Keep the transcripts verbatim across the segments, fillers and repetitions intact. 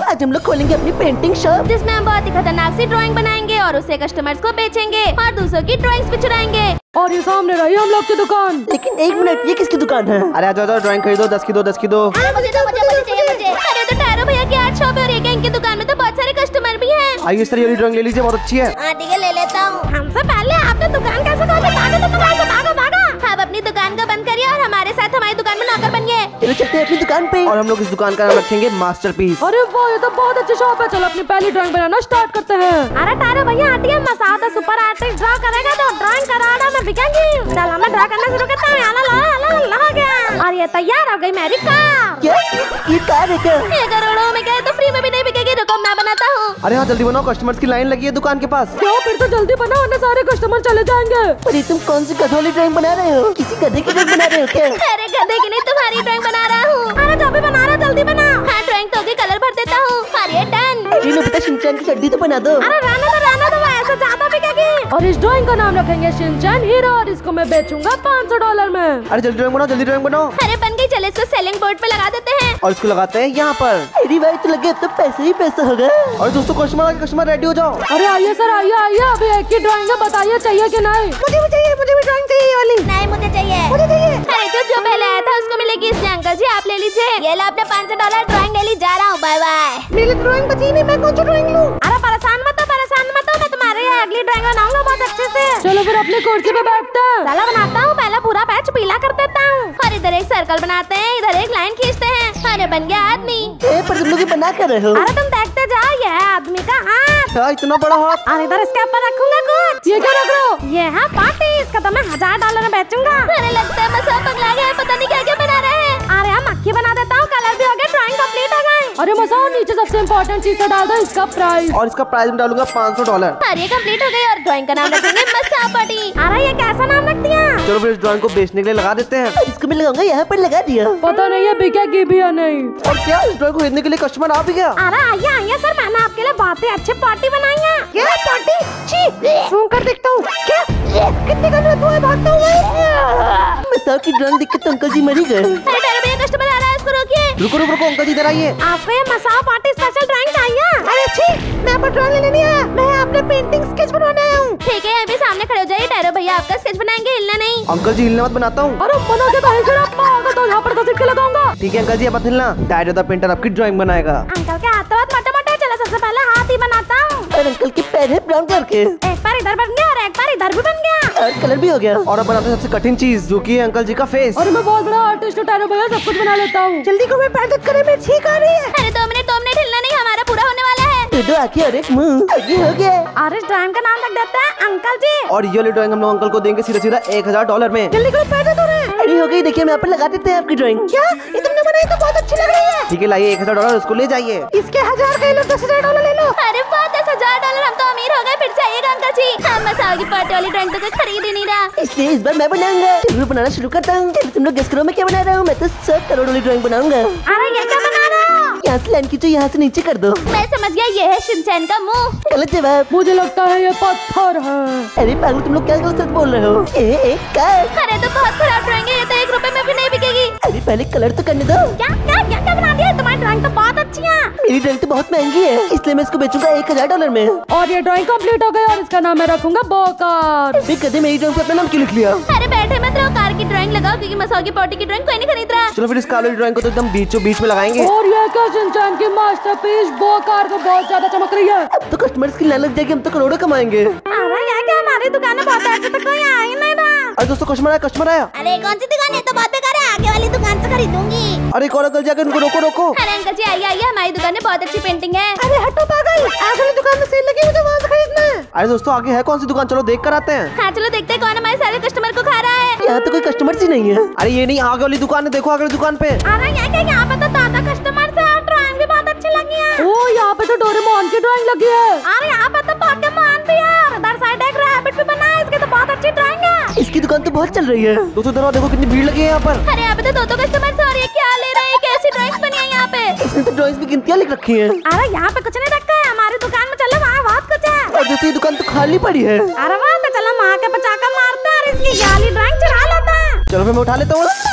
आज हम लोग खोलेंगे अपनी पेंटिंग शॉप, जिसमें हम बहुत ही खतरनाक सी ड्राइंग बनाएंगे और उसे कस्टमर्स को बेचेंगे और दूसरों की ड्राइंग्स भी चुराएंगे। और ये सामने रही हम लोग की दुकान। लेकिन एक मिनट, ये किसकी दुकान है? अरे आ जाओ जाओ, ड्राइंग खरीदो, दस की दो, दस की दो। मुझे तो मुझे मुझे चाहिए मुझे। अरे तो टैरो भैया की आर्ट शॉप है और एक है, इनकी दुकान में तो बहुत सारे कस्टमर भी हैं। आइए इस तरह वाली ड्राइंग ले लीजिए, बहुत अच्छी है। हाँ ठीक है, ले लेता हूँ। हमसे पहले आपने दुकान कैसे खोली? भागो तुम भागो भागो भागो। आप अपनी दुकान को बंद करिए और हमारे साथ हमारी दुकान में नौकर बनिए। चलो चलते हैं अपनी दुकान पे। और हम लोग इस दुकान का नाम रखेंगे मास्टरपीस। अरे वाह, ये तो बहुत अच्छी शॉप है। चलो अपनी पहली ड्राइंग बनाना स्टार्ट करते हैं। अरे टैरो भैया हटिए, मसादा सुपर आर्टिस्ट ड्रा करेगा तो ड्राइंग कराना मैं बिकेंगी। चलो मैं ड्रा करना शुरू करता हूँ। ला ला ला ला हो गया और ये तैयार हो गई मेरी कार। क्या ये कार है क्या? ये करोड़ों में गए तो फ्री में भी नहीं बिकेगी। रुको मैं बनाता हूँ। अरे हाँ जल्दी बनाओ, कस्टमर्स की लाइन लगी है दुकान के पास। क्या? फिर तो जल्दी बनाओ वरना सारे कस्टमर चले जाएंगे। अरे तुम कौन सी गधोली ड्राइंग बना रहे हो? किसी गधे की ड्राइंग बना रहे हो क्या? अरे गधे की नहीं, तुम्हारी ड्राइंग बना रहा हूँ। अरे जो भी बना रहा जल्दी बना। हाँ ड्राइंग तो होगी, कलर भर देता हूँ और ये डन। अरे नोबिता शिनचैन की चड्डी तो बना दो। अरे रहने दो रहने दो, ऐसा ज्यादा बिकेगी। और इस ड्राइंग का नाम रखेंगे शिनचैन हीरो और इसको मैं बेचूंगा पाँच सौ डॉलर में। अरे जल्दी ड्राइंग बनाओ, जल्दी ड्राइंग बनाओ। अरे बन गई, चले इसको सेलिंग बोर्ड पे लगा देते हैं। और इसको लगाते हैं यहाँ पर। अरे भाई तो लगे तो पैसे ही पैसा होगा। और दोस्तों कस्टमर आगे, कस्टमर रेडी हो जाओ। अरे आइए सर, आइए आइए, अभी एक ही ड्राइंग है, बताइए चाहिए कि नहीं? मुझे भी चाहिए, मुझे भी ड्राइंग चाहिए वाली। नहीं मुझे चाहिए, मुझे चाहिए। अरे जो जो पहले आया था उसको मिलेगी। इसलिए अंकल जी आप ले लीजिए। ये लो अपने पाँच सौ डॉलर, ड्राइंग ले ली, जा रहा हूँ, बाय बाय। मेरी ड्राइंग बची नहीं, मैं कौन सी ड्राइंग लूँ? अरे परेशान मत हो, परेशान मत हो, मैं तुम्हारे यहाँ अगली ड्राइंग बनाऊंगा बहुत अच्छे से। चलो फिर अपनी कुर्सी पे बैठते हैं। साला बनाता हूँ, पहले पूरा पैच पीला कर देता हूँ और इधर एक सर्कल बनाते हैं, इधर एक लाइन खींचते हैं। अरे बन गया आदमी। ए, पर तुम लोग ये बना कर रहे हो? अरे तुम देखते जाओ, ये है आदमी का हाथ। क्या इतना बड़ा हाथ? और इधर इसके ऊपर रखूंगा कुछ। ये क्या रख रहे हो? ये है पार्टी, इसका तो मैं हजार डॉलर में बेचूंगा। अरे लगता है मैं सब पगला गया, पता नहीं क्या क्या बना रहे हैं। अरे हम मक्खी बना देता हूँ, कलर भी हो गया, ड्राइंग कंप्लीट हो गई। अरे मसाओ, नीचे सबसे इम्पोर्टेंट चीज तो डाल दो, इसका प्राइस। और इसका प्राइस में डालूंगा पाँच सौ डॉलर। अरे कंप्लीट हो गई और ड्राइंग का नाम रखेंगे मस्सा पार्टी। अरे ये कैसा नाम रख दिया? चलो फिर इस ड्राइंग को बेचने के लिए लगा देते हैं। इसको मैं लगाऊंगा, यहाँ पर लगा दिया। पता नहीं है बिकेगी भी या नहीं। और क्या इस ड्राइंग को खरीदने के लिए कस्टमर आ भी गया? अरे आइए आइए सर, मैंने आपके लिए बहुत ही अच्छी पार्टी बनाई है। क्या पार्टी? छी, सूंघ कर देखता हूँ। क्या कितने का है? भागता हूँ मैं। मसाओ की ड्राइंग देख के तो अंकल जी मरी गए। अरे मेरे भैया कस्टमर आ रहा है, इसको रोकिए। रुको रुको रुको, अंकल जी इधर आइए। आपको ये मसाओ पार्टी स्पेशल ड्राइंग चाहिए? अरे छी, मैं आपको ड्राइंग लेने नहीं आया, मैं अपने पेंटिंग स्केच बनवाने आया हूँ। ठीक है, अभी सामने खड़े हो जाइए। टैरो भैया आपका स्केच बनाएंगे, हिलना नहीं। अंकल जी हिलने मत, बनाता हूँ। अरे बना के कहीं से आप पाओगे तो यहाँ पर तो सिक्के लगाऊंगा। ठीक है अंकल जी, अब मत हिलना। टायरो द पेंटर आपकी ड्राइंग बनाएगा। अंकल के हाथ तो बहुत मोटे मोटे, चलो सबसे पहले हाथ ही बनाता हूँ। और अंकल के पैर है ब्राउन कलर के। एक बार इधर बन गया और एक बार इधर भी बन गया। और कलर भी हो गया। और अब बनाते हैं सबसे कठिन चीज, जो की है अंकल जी का फेस। अरे मैं बहुत बड़ा आर्टिस्ट हूँ टैरो भैया, सब कुछ बना लेता हूँ। जल्दी को मैं पैर करे, मैं छींक आ रही है। अरे दो मिनट दो मिनट हिलना नहीं, हमारा पूरा होने वाला है। दो दो आंखें और एक मुंह, आगे हो गया। और इस ड्राइंग का नाम रख देते हैं अंकल जी। और ये वाली ड्राइंग हम लोग अंकल को देंगे सीधा सीधा एक हजार डॉलर में। जल्दी करो, पैर दो रहे। अरे हो गई, देखिए मैं यहाँ पर लगा देते हैं आपकी ड्राइंग। क्या ये तुमने बनाई तो बहुत अच्छी लग रही है। ठीक है लाइए, एक हजार डॉलर उसको ले जाइए। इसके हजार का लो, दस हजार डॉलर ले लो। अरे वाह, दस हजार डॉलर, हम तो अमीर हो गए। फिर से आइएगा अंकल जी। हम मसाओ की पार्टी वाली ड्राइंग तो कोई खरीद ही नहीं रहा, इसलिए इस बार मैं बनाऊंगा। जरूर बनाना शुरू करता हूँ। तुम लोग गेस करो मैं क्या बना रहा हूँ। मैं तो सौ करोड़ वाली ड्राइंग बनाऊंगा। अरे ये क्या बना रहे हो? यहाँ से लाइन खींचो, यहाँ से नीचे कर दो। मैं समझ गया, ये है शिनचैन का मुंह। गलत जवाब। मुझे लगता है ये पत्थर है। अरे पागल, तुम लोग क्या गलत बोल रहे हो? ए, एक कार। अरे तो बहुत खराब ड्राइंग है, ये तो एक रुपए में भी नहीं बिकेगी। अरे पहले कलर तो करने दो। क्या क्या क्या क्या बना दिया? तुम्हारी ड्राइंग तो बहुत अच्छी है। मेरी ड्राइंग तो बहुत महंगी है, इसलिए मैं इसको बेचूंगा एक हजार डॉलर में। और ये ड्राइंग कंप्लीट हो गई और इसका नाम मैं रखूंगा बोकार। अभी कदे मेरी ड्राइंग पे अपना नाम क्यों लिख लिया? अरे बैठे मत रहो, कार की ड्राइंग लगाओ, क्योंकि मसाओ की पार्टी की ड्राइंग कोई नहीं खरीद रहा। चलो फिर इस कार वाली ड्राइंग को तो एकदम बीचों बीच में लगाएंगे। और ये क्या शिनचैन की मास्टरपीस बोकार को बहुत ज्यादा चमक रही है। अब तो कस्टमर्स की लाइन लग जाएगी, हम तो करोड़ों कमाएंगे। अरे यार, क्या हमारी दुकान में बहुत ऐसे तो कोई आया ही नहीं था। अरे दोस्तों कस्टमर आया, कस्टमर आया। अरे कौन सी दुकान है? तो बहुत बेकार है, आगे वाली दुकान से खरीदूंगी। अरे कौन अंकल जाकर इनको रोको रोको। अरे अंकल जी आइए आइए, हमारी दुकान में बहुत अच्छी पेंटिंग है। अरे हटो पागल, आगे वाली दुकान में सेल लगी हुई, तो वहाँ से खरीदना है। अरे दोस्तों आगे है कौन सी दुकान, चलो देख कर आते हैं। हाँ चलो देखते हैं कौन हमारे सारे कस्टमर को खा रहा है। यहाँ तो कोई कस्टमर ही नहीं है। अरे ये नहीं, आगे वाली दुकान है, देखो आगे वाली दुकान पे। अरे यहाँ क्या, यहाँ पे तो दादा कस्टमर से और ड्राइंग भी बहुत अच्छी लगी है। ओ यहाँ पे तो डोरेमोन की ड्राइंग लगी है। अरे यहाँ पे तो पोकेमॉन भी है और उधर साइड एक रैबिट भी बना है, इसकी तो बहुत अच्छी ड्राइंग है। इसकी दुकान तो बहुत चल रही है। दोस्तों इधर आओ, देखो कितनी भीड़ लगी है यहाँ पर। अरे यहाँ पे तो दो दो कस्टमर से, और ये क्या ले रहे हैं? कैसी ड्राइंग्स बनी है यहाँ पे? इसने तो ड्राइंग्स की गिनतियाँ लिख रखी हैं। अरे यहाँ पे कुछ नहीं रखा है, हमारी दुकान में चलो, वहाँ बहुत कुछ है। और दूसरी दुकान तो खाली पड़ी है। अरे वाह, तो चलो माँ के बचा कर मारते हैं और इसकी ये वाली ड्राइंग चढ़ा लेते हैं। चलो फिर मैं उठा लेता हूँ।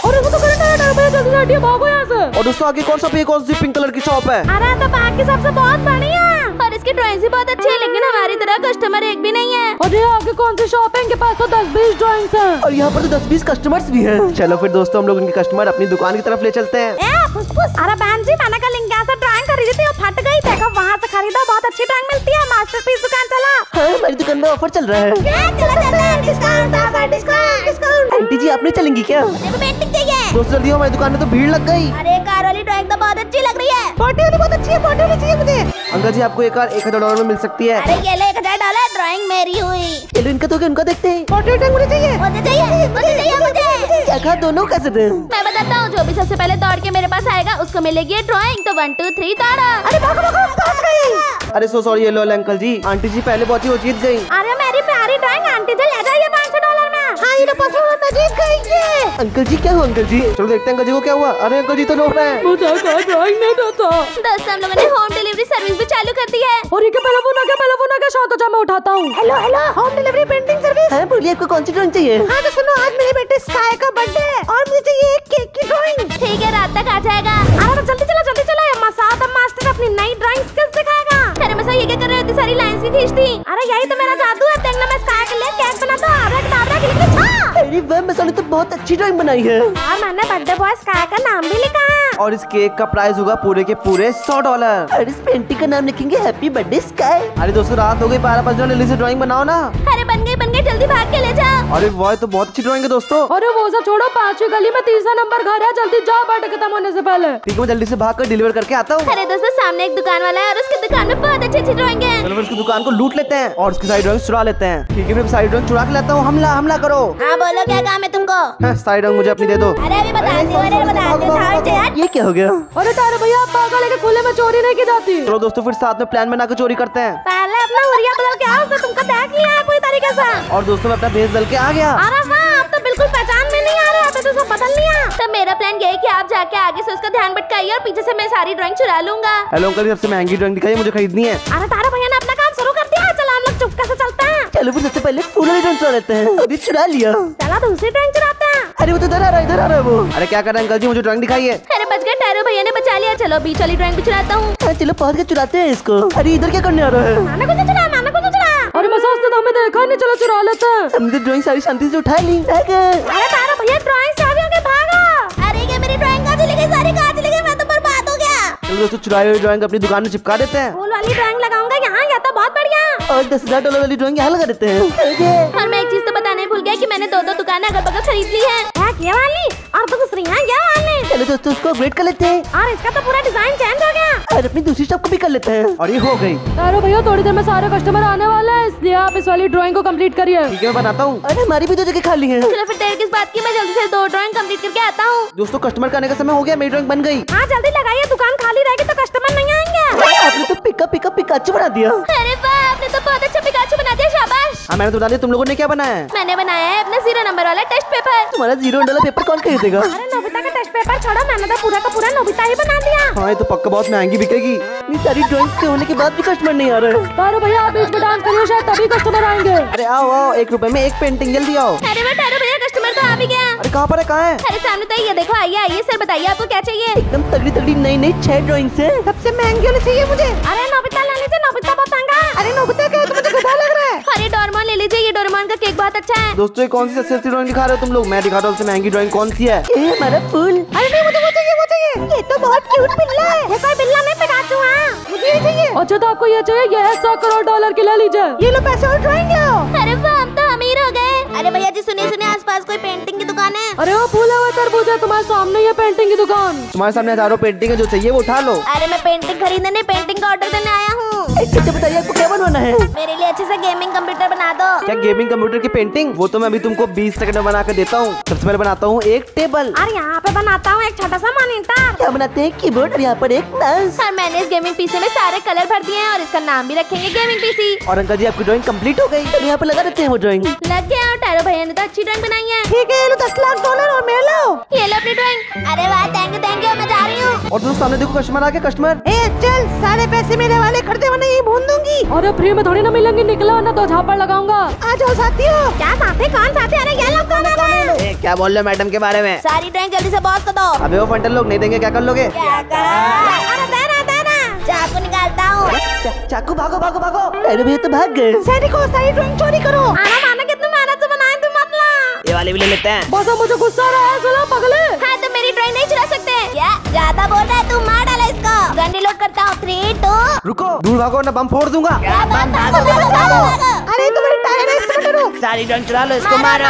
और इसको तो करना है, भैया जल्दी से हटिए, भागो यहाँ से। और दोस्तों आगे कौन सा पे कौन सी पिंक कलर की शॉप है? अरे तो बाकी सबसे बहुत बढ़िया और इसकी ड्राइंग भी बहुत अच्छी है, लेकिन हमारी तरह कस्टमर एक भी नहीं है। और ये आगे कौन सी शॉप है? इनके पास तो दस बीस ड्राइंग्स हैं। और यहाँ पर तो दस बीस कस्टमर्स भी हैं। चलो फिर दोस्तों हम लोग इनके कस्टमर अपनी दुकान की तरफ ले चलते हैं। ए, फुस फुस। अरे बहन जी, मैंने कल इनके यहाँ से ड्राइंग खरीदी थी और फट गई। देखो वहाँ से खरीदो, बहुत अच्छी ड्राइंग मिलती है। मास्टरपीस दुकान चला। हाँ, हमारी दुकान में ऑफर चल रहा है। चलो चलते हैं, discount offer, discount discount. Aunty ji आप नहीं चलेंगी क्या? देखो पेंटिंग चाहिए। दोस्तों जल्दी आओ, हमारी दुकान में तो भीड़ लग गई। अरे कार वाली ड्राइंग तो बहुत अच्छी लग रही है। फोर्टी वाली बहुत अच्छी है, फोर्टी वाली चाहिए मुझे। अंकल जी आपको एक कार एक हजार डॉलर में मिल सकती है। अरे ये ले एक हजार डॉलर, ड्राइंग मेरी हुई। चलो इनका तो क्या, उनका देखते हैं। फोर्टी ड्राइंग मुझे चाहिए। मुझे चाहिए, मुझे चाहिए, मुझे। क्या कहा, दोनों कैसे थे? मैं बताता हूँ, जो भी सबसे पहले दौड़ के मेरे पास आएगा उसको मिलेगी ड्राइंग। तो वन टू थ्री दौड़ा। अरे भागो भागो, पहुंच गई। अरे सो सॉरी, ये लो अंकल जी, आंटी जी पहले बहुत ही वो जीत गई। अरे मेरी प्यारी ड्राइंग, आंटी जी ले जाइए पाँच सौ डॉलर में। हाँ ये लो पाँच सौ डॉलर में जीत गई ये। अंकल जी क्या हुआ अंकल जी? चलो देखते हैं अंकल जी को क्या हुआ। अरे अंकल जी तो रो रहे हैं। मुझे कोई ड्राइंग नहीं देता। दोस्तों हम लोगों ने होम डिलीवरी सर्विस भी चालू कर दी है। और ये क्या, पहले फोन आ गया, पहले फोन आ गया, शांत हो जा, मैं उठाता हूँ। Hello hello, home delivery painting service. हाँ बोलिए, आपको कौन सी ड्राइंग चाहिए? हाँ तो सुनो, आज मेरे बेटे स्काई का बर्थडे है और मुझे चाहिए एक केक की ड्राइंग। ठीक है, रात तक आ जाएगा। अरे तो जल्दी चलो, जल्दी चलो। मसाद अब मास्टर अपनी नई ड्राइंग स्किल्स दिखाएगा। अरे मसा ये क्या कर रहे हो, इतनी सारी लाइंस की खींचती। अरे यही तो मेरा जादू है। देखना मैं स्काई के लिए केक बनाता हूँ। आबरा कदाबरा के लिए छा। अरे वाह, मसाले तो बहुत अच्छी ड्राइंग बनाई है। और मैंने बर्थडे बॉय स्काई का नाम भी लिखा है। और इस केक का प्राइस होगा पूरे के पूरे सौ डॉलर। और इस पेंटिंग का नाम लिखेंगे हैप्पी बर्थडे स्काई। अरे दोस्तों रात हो गई, बारह बज रहे, जल्दी से ड्राइंग बनाओ ना। अरे बन गई बन गई, जल्दी भाग के ले जाओ। अरे वाह, तो बहुत अच्छी ड्राइंग है दोस्तों। अरे वो सब छोड़ो, पांचवी गली में तीसरा नंबर घर है, जल्दी जाओ बर्थडे खत्म होने से पहले। ठीक है, मैं जल्दी से भाग कर डिलीवर करके आता हूँ। अरे दोस्तों, सामने एक दुकान वाला है और उसकी दुकान में बहुत अच्छी अच्छी ड्राइंग है। चलो फिर उसकी दुकान को लूट लेते हैं और उसकी सारी ड्राइंग चुरा लेते हैं। ठीक है, फिर सारी ड्राइंग चुरा के लाता हूँ। हमला हमला करो। हाँ बोलो, क्या काम है तुमको? हाँ, सारी ड्राइंग मुझे अपनी दे दो। अरे अभी बता दो, अरे बता दो, थार से यार। ये क्या हो गया? अरे तारे भैया, आप पागल है कि खुले में चोरी नहीं की जाती? चलो दोस्तों फिर साथ में प्लान बना के चोरी करते हैं। पहले अपना हुरिया बदल के आओ, तो तुमको देख लिया है पूरी तरीके से। और दोस्तों मैं अपना भेस दल के आ गया। अरे वाह, अब तो बिल्कुल पहचान में नहीं आ रहा, अब तो सब बदल लिया। तो मेरा प्लान ये है कि आप जाके आगे से उसका ध्यान भटकाइए और पीछे से मैं सारी ड्राइंग चुरा लूंगा। हेलो अंकल, सबसे महंगी ड्राइंग दिखाइए, मुझे खरीदनी है। अरे तारा भैया ने अपना काम शुरू कर दिया। चलो हम लोग चुपके से चलते हैं। चलो फिर सबसे पहले फूल वाली ड्राइंग चुरा लेते हैं। अभी चुरा लिया। चलो दूसरी ड्राइंग चुराते हैं। अरे वो तो इधर आ रहा है, इधर आ रहा है वो। अरे क्या कर रहे हैं अंकल जी, मुझे ड्राइंग दिखाइए। अरे बच गए, टैरो भैया ने बचा लिया। चलो बीच वाली ड्राइंग भी चुराता हूँ। हाँ, चलो पहुंच के चुराते हैं इसको। अरे इधर क्या करने आ रहा है? मैंने कुछ चुराया, मैंने कुछ चुराया। अरे मैं सोचता था, हमें देखा ही नहीं, चलो चुरा लेते हैं। हमने तो ड्राइंग सारी शांति से उठा ली। भाग। अरे तारा भैया, ड्राइंग चाबी हो गई, भागो। अरे ये मेरी ड्राइंग कहाँ चली गई? सारी कहाँ चली गई? मैं तो बर्बाद हो गया। चलो दोस्तों चुराई हुई ड्राइंग अपनी दुकान में चिपका देते हैं। फूल वाली ड्राइंग लगाऊंगा यहाँ, या तो बहुत बढ़िया। और दस हजार डॉलर वाली ड्राइंग यहाँ लगा देते हैं। और मैं एक चीज तो बताने भूल गया कि मैंने दो दो दुकानें अगल बगल खरीद ली है। ये वाली और दूसरी है ये वाली। चलो दोस्तों उसको अपग्रेड कर लेते हैं और इसका तो पूरा डिजाइन चेंज हो गया। और अपनी दूसरी शॉप को भी कर लेते हैं। और ये हो गई। तारे भैया, थोड़ी देर में सारे कस्टमर आने वाले हैं, इसलिए आप इस वाली ड्राइंग को कंप्लीट करिए। ठीक है, मैं बनाता हूँ। अरे हमारी भी दो जगह खाली है। चलो फिर देर किस बात की, मैं जल्दी से दो ड्राइंग कंप्लीट करके आता हूँ। दोस्तों कस्टमर का आने का समय हो गया, मेरी ड्राइंग बन गई। हाँ जल्दी लगाइए, दुकान खाली रहेगी तो कस्टमर नहीं आएंगे। आपने तो पिका पिका पिकाचू बना दिया। अरे वाह, आपने तो बहुत अच्छा पिकाचू बना दिया, शाबाश। हाँ मैंने तो बता दिया, तुम लोगों ने क्या बनाया है? मैंने बनाया है अपना जीरो नंबर वाला टेस्ट पेपर। तुम्हारा जीरो डॉलर पेपर कौन खरीदेगा? अरे नोबिता का टेस्ट पेपर छोड़ो, मैंने तो पूरा का पूरा नोबिता ही बना दिया। हाँ ये तो पक्का बहुत महंगी बिकेगी। इतनी सारी ड्राइंग के होने के बाद भी कस्टमर नहीं आ रहे। तारे भैया, आप बीच में डांस करिए, शायद तभी कस्टमर आएंगे। अरे आओ आओ, एक रुपए में एक पेंटिंग, जल्दी आओ। अरे वो तारो भैया, कस्टमर तो आ भी गया। अरे कहाँ पर है, कहाँ है? अरे सामने तो ये देखो, आइए आइए सर, बताइए आपको क्या चाहिए। एकदम तगड़ी तगड़ी नई नई छह ड्राइंग है। सबसे महंगी वाली चाहिए मुझे। अरे नोबिता ले लीजिए, नोबिता बहुत महंगा है। अरे नोबिता का है तो मुझे गधा लग रहा है। अरे डोरेमोन ले लीजिए, ये डोरेमोन का केक बहुत अच्छा है। दोस्तों ये कौन सी सबसे अच्छी ड्राइंग दिखा रहे हो तुम लोग? मैं दिखाता हूँ सबसे महंगी ड्राइंग कौन सी है। ये हमारा फूल। अरे नहीं मुझे वो चाहिए, वो चाहिए। ये तो बहुत क्यूट बिल्ला है। ये कोई बिल्ला नहीं, पिकाचू है। मुझे ये चाहिए। अच्छा तो आपको ये चाहिए, ये है सौ करोड़ डॉलर की, ले लीजिए। ये लो पैसे और ड्राइंग लाओ। अरे वाह, हम तो अमीर हो गए। अरे भैया जी सुनिए सुनिए, आसपास कोई पेंटिंग की दुकान है? अरे वो फूला हुआ तरबूज है तुम्हारे सामने, ये पेंटिंग की दुकान। तुम्हारे सामने हजारों पेंटिंग है, जो चाहिए वो उठा लो। अरे मैं पेंटिंग खरीदने नहीं, पेंटिंग का ऑर्डर देने आया हूँ। अच्छा बताइए आपको क्या बनवाना है? मेरे लिए अच्छे से गेमिंग कंप्यूटर बना दो। क्या गेमिंग कंप्यूटर की पेंटिंग? वो तो मैं अभी तुमको बीस सेकंड में बना कर देता हूँ। सबसे पहले बनाता हूँ एक टेबल। और यहाँ पे बनाता हूँ एक छोटा सा मॉनिटर। क्या बनाते हैं? कीबोर्ड। और यहाँ पर एक माउस। और मैंने इस गेमिंग पीसी में सारे कलर भर दिए हैं और इसका नाम भी रखेंगे गेमिंग पीसी। और अंकल जी आपकी ड्राइंग कंप्लीट हो गई। यहाँ पर लगा देते हैं वो ड्राइंग। लग गया। और टैरो भैया ने तो अच्छी ड्राइंग बनाई नहीं है। ठीक है, ये लो दस लाख डॉलर और मेरे लो। ये लो अपनी ड्राइंग। अरे वाह, थैंक यू थैंक यू, मैं जा रही हूँ। और दोस्तों सामने देखो कस्टमर आके कस्टमर। ए चल, सारे पैसे मेरे वाले कर दे वरना यही भून दूंगी। अरे फ्री में थोड़ी ना मिलेंगे, निकला ना तो झापड़ लगाऊंगा। आ जाओ साथियों। क्या साथी? कौन साथी? अरे ये लोग कौन है? ए, क्या बोल रहे हो मैडम के बारे में? सारी ड्राइंग जल्दी से बॉस को दो। अबे वो फंटल लोग नहीं देंगे, क्या कर लोगे? क्या करा? अरे देना देना, चाकू निकालता हूँ। चा, चाकू भागो भागो भागो। अरे भैया तो भाग गए। सैनिकों, सारी ड्राइंग चोरी करो। आना माना कितनी मेहनत से बनाए तुम मतलब। ये वाले भी ले लेते हैं। बस अब मुझे गुस्सा आ रहा है, सुना पगले। हाँ तो मेरी ड्राइंग नहीं चुरा सकते क्या? ज्यादा बोल रहा है तू, मार डाला इसको। गन रिलोड करता हूँ। Three two. रुको, दूर भागो ना बम फोड़ दूंगा। अरे तुम्हारी टायर है, इससे डरो। सारी ड्रंक चुरा लो, इसको मारो।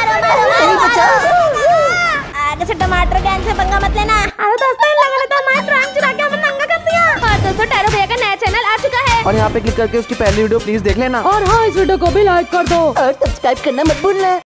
आगे से टमाटर गैंग से पंगा मत लेना। अरे दोस्तों, इन लोगों ने तो हमारी ड्राइंग चुरा के हमें नंगा कर दिया। और दोस्तों, टैरो भैया का नया चैनल आ चुका है और यहाँ पे क्लिक करके उसकी पहली वीडियो प्लीज देख लेना। और हाँ, इस वीडियो को भी लाइक कर दो और सब्सक्राइब करना मत भूलना।